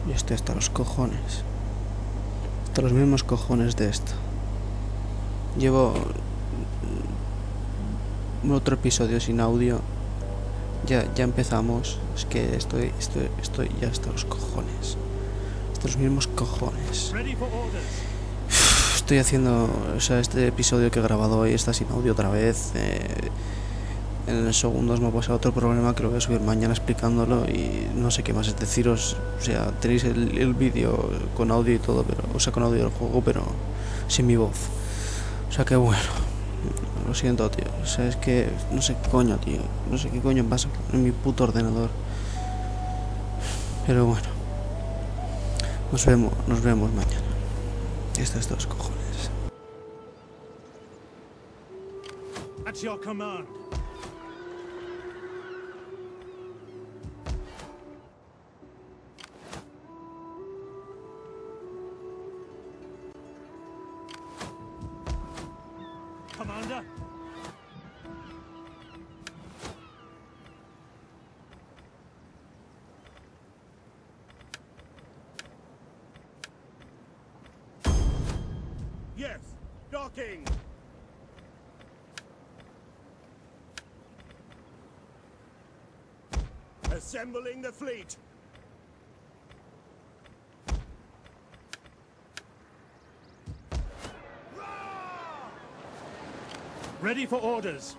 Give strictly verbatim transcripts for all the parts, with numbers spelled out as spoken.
Y estoy hasta los cojones. Hasta los mismos cojones de esto. Llevo otro episodio sin audio. Ya, ya empezamos. Es que estoy, estoy, estoy ya hasta los cojones. Hasta los mismos cojones. Estoy haciendo, o sea, este episodio que he grabado hoy está sin audio otra vez. Eh, en el segundo me ha pasado otro problema que lo voy a subir mañana explicándolo y no sé qué más es deciros. O sea, tenéis el, el vídeo con audio y todo, pero, o sea, con audio del juego, pero sin mi voz. O sea que bueno, lo siento, tío. O sea, es que no sé qué coño, tío. No sé qué coño pasa en mi puto ordenador. Pero bueno, nos vemos, nos vemos mañana. Esto es de los cojones. At your command. Commander. Yes, docking. Assembling the fleet. Ready for orders.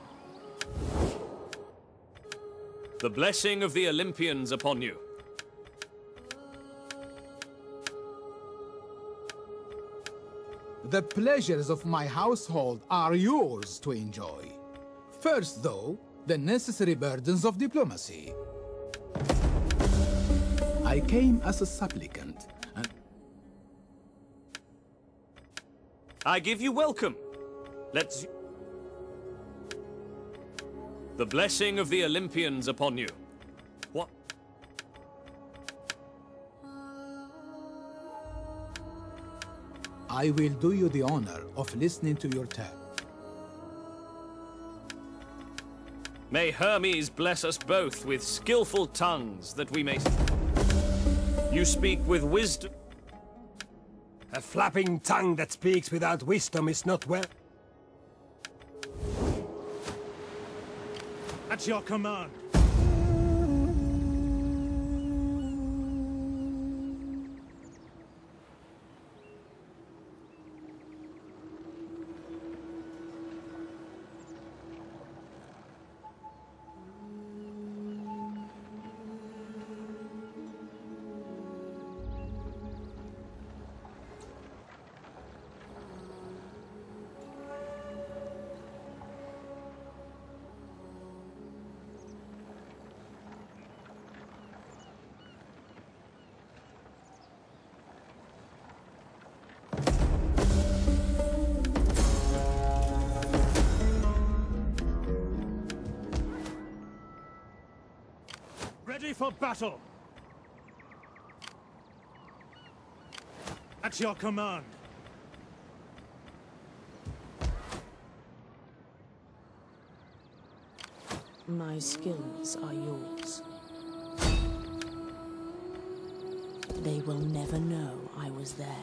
The blessing of the Olympians upon you. The pleasures of my household are yours to enjoy. First, though, the necessary burdens of diplomacy. I came as a supplicant, and... I give you welcome. Let's... The blessing of the Olympians upon you. What? I will do you the honor of listening to your tale. May Hermes bless us both with skillful tongues that we may... You speak with wisdom. A flapping tongue that speaks without wisdom is not well. At your command. Ready for battle! At your command! My skills are yours. They will never know I was there.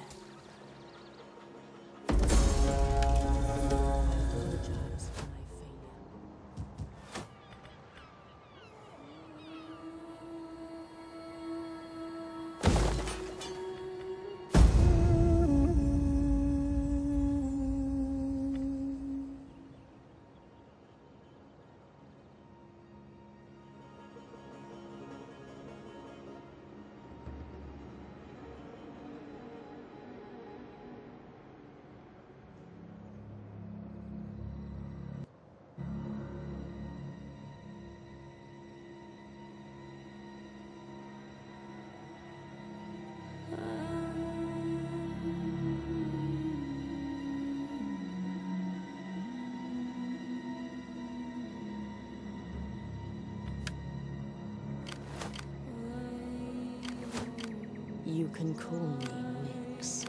You can call me Nyx.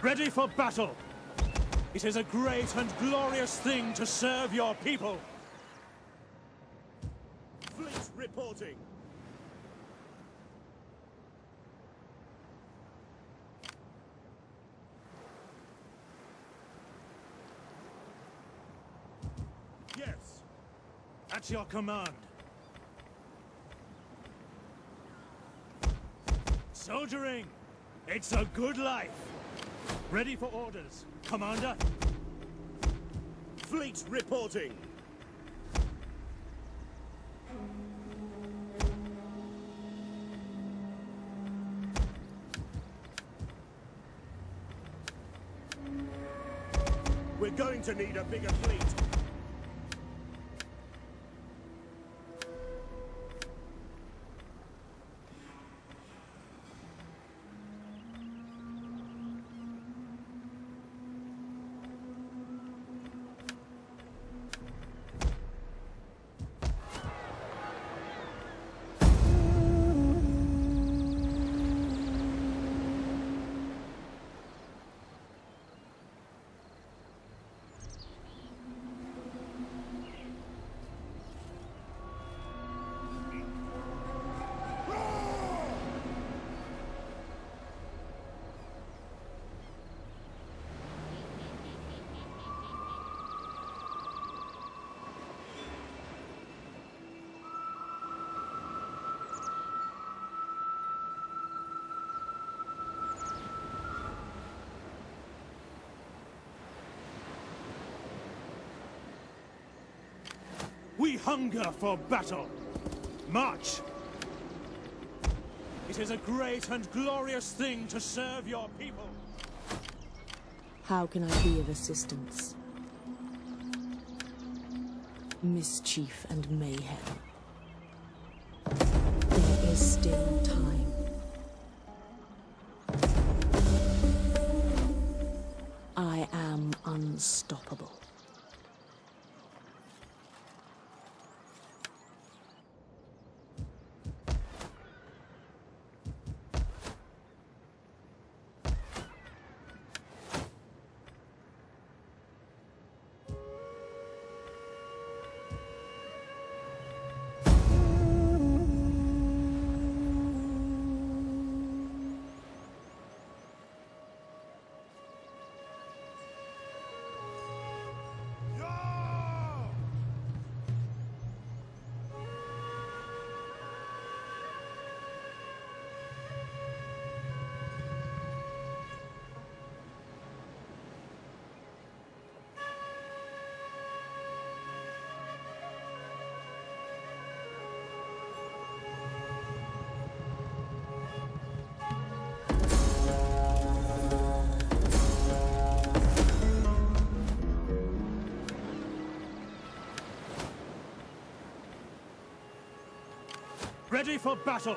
Ready for battle! It is a great and glorious thing to serve your people! Fleet reporting! Yes! At your command! Soldiering! It's a good life! Ready for orders, Commander! Fleet reporting! We're going to need a bigger fleet! We hunger for battle! March! It is a great and glorious thing to serve your people! How can I be of assistance? Mischief and mayhem. There is still time. I am unstoppable. Ready for battle!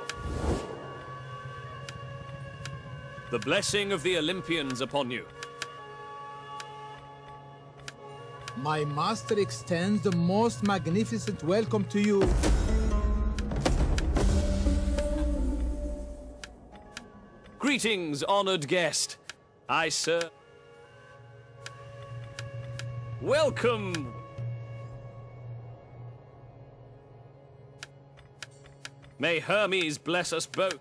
The blessing of the Olympians upon you. My master extends the most magnificent welcome to you. Greetings, honored guest. I serve. Welcome. May Hermes bless us both.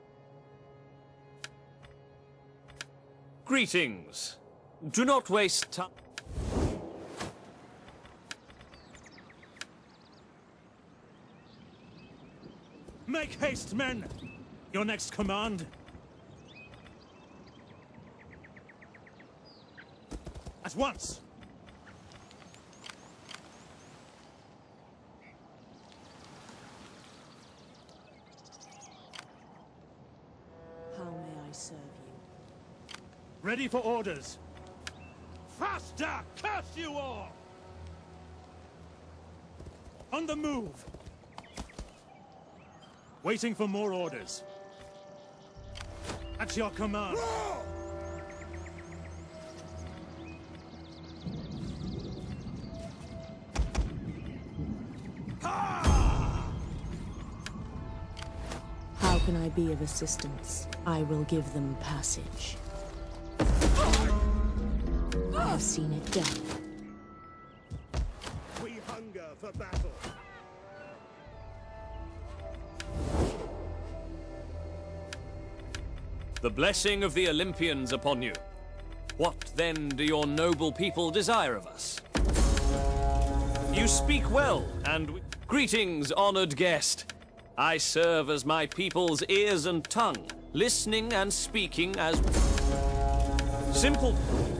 Greetings. Do not waste time. Make haste, men! Your next command. At once! How may I serve you? Ready for orders. Faster! Curse you all! On the move! Waiting for more orders. At your command. How can I be of assistance? I will give them passage. I've seen it done. We hunger for battle. The blessing of the Olympians upon you. What then do your noble people desire of us? You speak well, and we... Greetings, honored guest. I serve as my people's ears and tongue, listening and speaking as... Simple...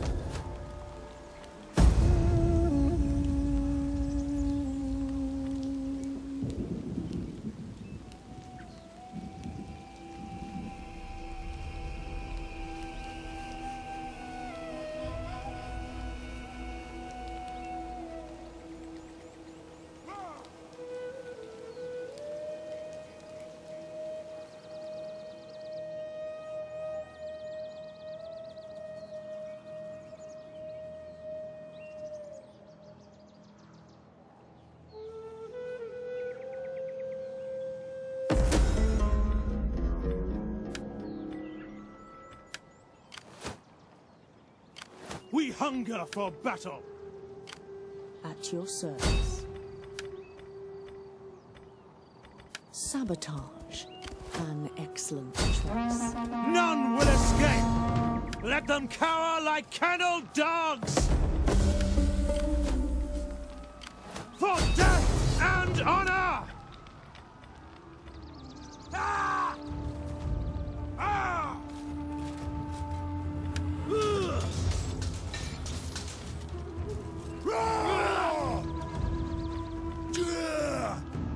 We hunger for battle. At your service. Sabotage. An excellent choice. None will escape. Let them cower like kennelled dogs. For death and honor. Ah! Ah! Ugh! Ah! Yeah!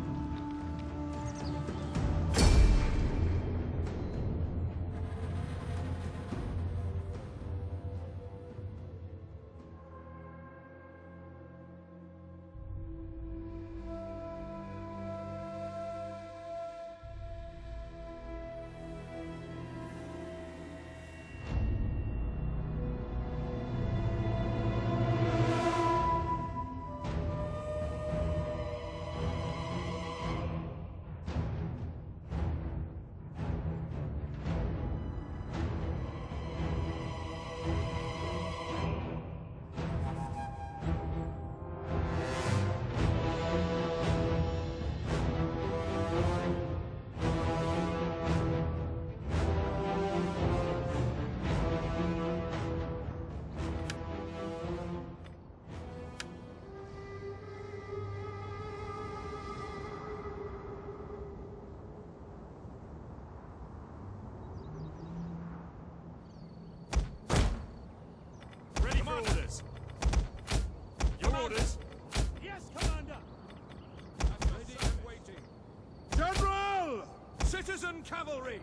Orders. Your orders. Yes, Commander. Ready and waiting. General! Citizen cavalry!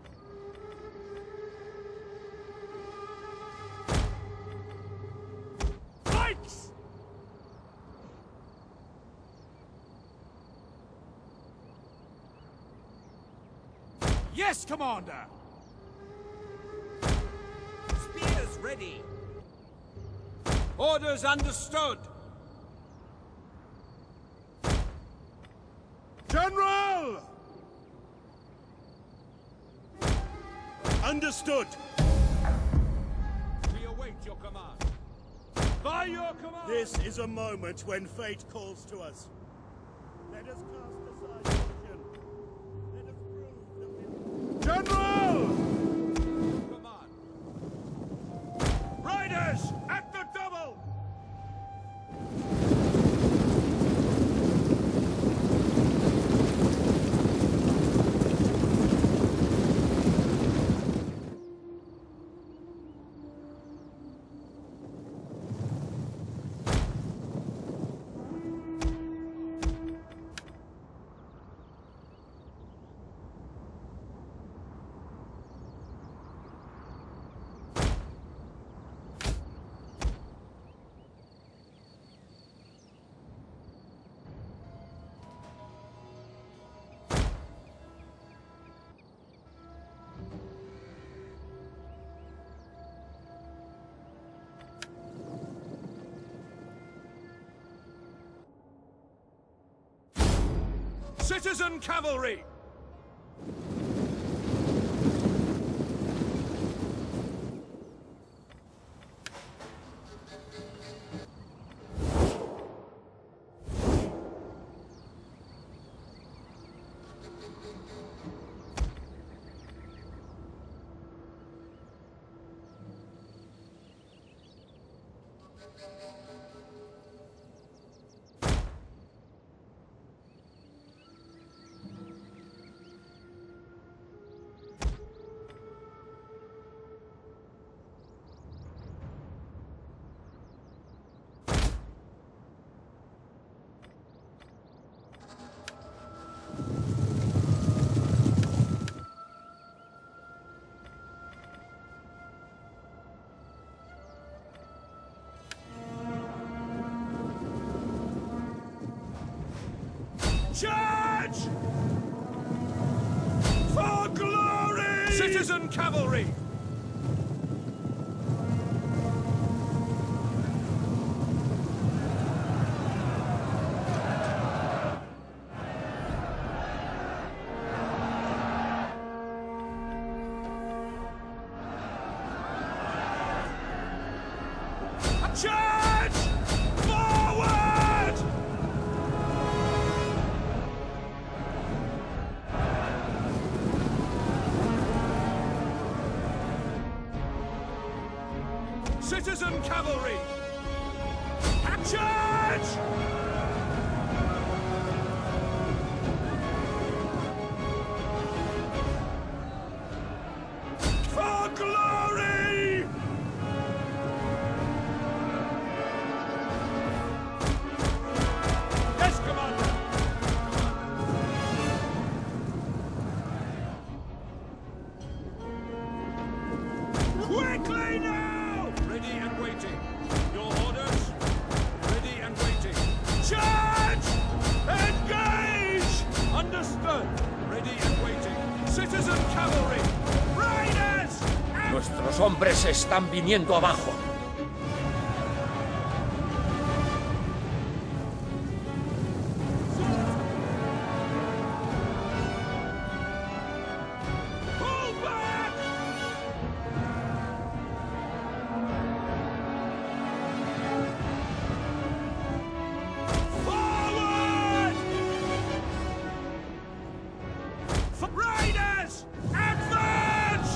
Fight! Yes, Commander. Spears ready. Orders understood. General! Understood. We await your command. By your command. This is a moment when fate calls to us. Let us cast aside caution. Let us prove that we... General! Command. Riders at the double! Citizen cavalry! Citizen cavalry! Charge! Forward! Citizen cavalry! Charge! For glory! Yes, Commander! Quickly now! Ready and waiting. Your orders? Ready and waiting. Charge! Engage! Understood. Ready and waiting. Citizen cavalry! Riders! Nuestros hombres están viniendo abajo. Pull back! Forward! For riders! Advance!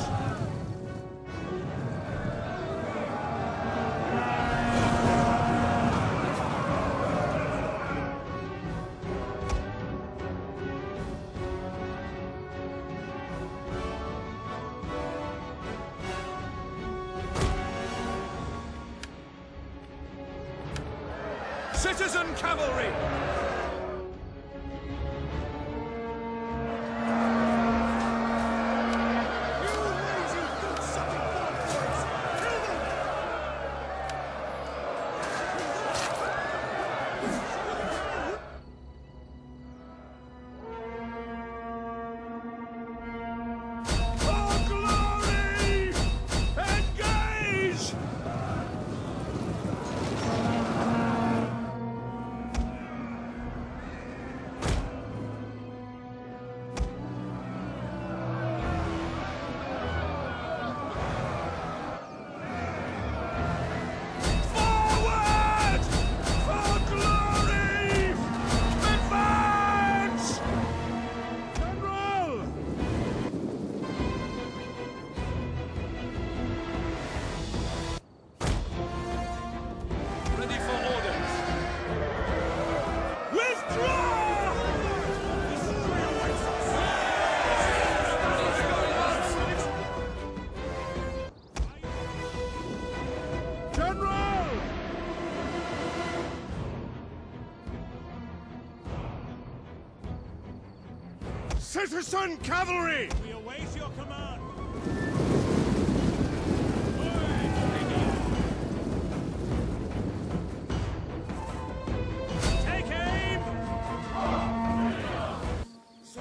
Citizen cavalry! For glory! Engage! Forward! For glory! Advance! General! Ready for orders. Withdraw! General! Citizen cavalry! We await your command. Take aim! So.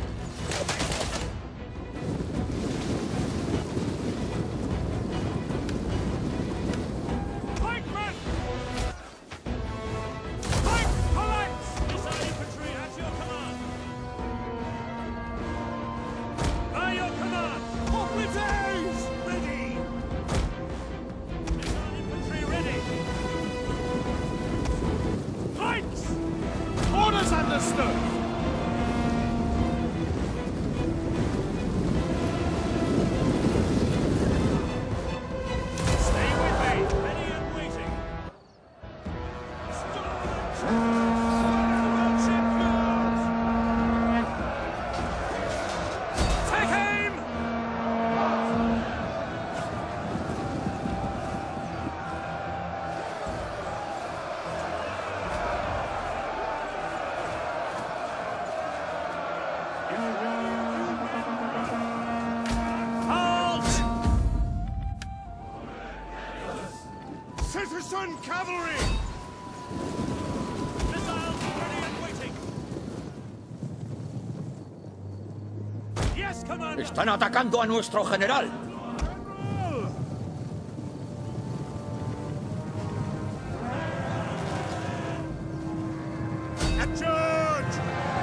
Pikemen! Pike phalanx! Missile infantry at your command. By your command! Operatives! Ready! Missile infantry ready! Pikes! Orders understood! Stay with me! Ready and waiting! Take aim! Halt! Citizen cavalry! Missiles ready and waiting! Yes, Yes, Commander! Están atacando a nuestro general. At charge!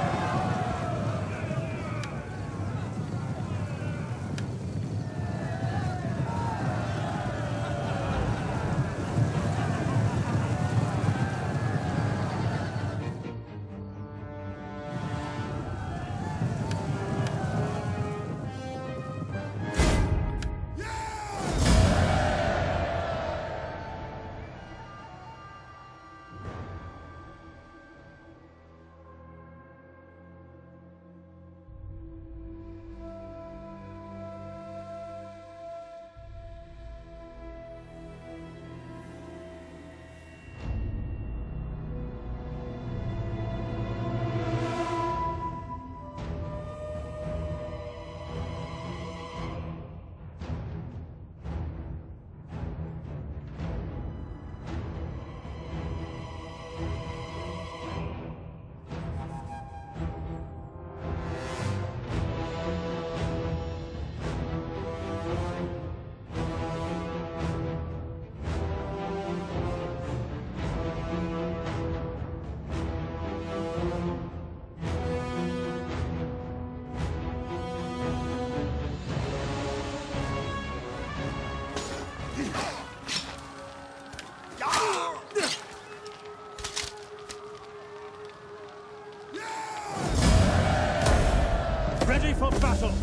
Ready for battle!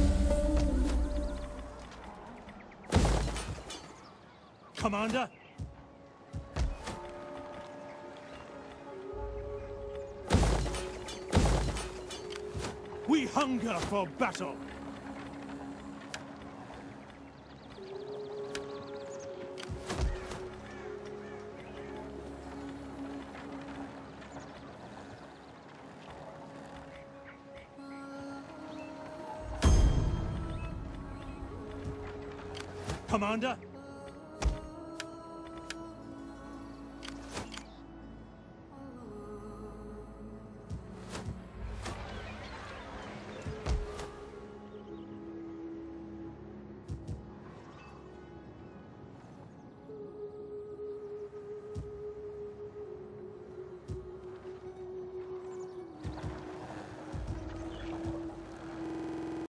Commander? We hunger for battle! Commander?